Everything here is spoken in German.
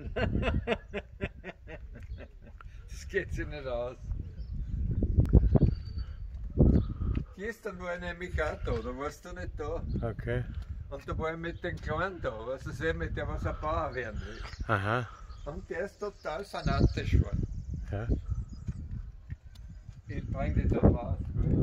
Das geht sich nicht aus. Gestern war ich nämlich auch da, da warst du nicht da. Okay. Und da war ich mit dem Kleinen da, was ich sehe, mit der was ein Bauer werden will. Aha. Und der ist total fanatisch geworden. Ja. Ich bring dich da raus.